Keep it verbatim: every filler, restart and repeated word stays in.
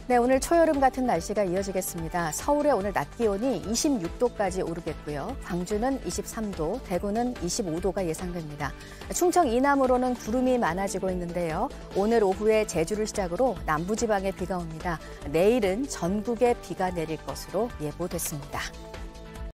네, 오늘 초여름 같은 날씨가 이어지겠습니다. 서울의 오늘 낮 기온이 이십육 도까지 오르겠고요. 광주는 이십삼 도, 대구는 이십오 도가 예상됩니다. 충청 이남으로는 구름이 많아지고 있는데요. 오늘 오후에 제주를 시작으로 남부지방에 비가 옵니다. 내일은 전국에 비가 내릴 것으로 예보됐습니다.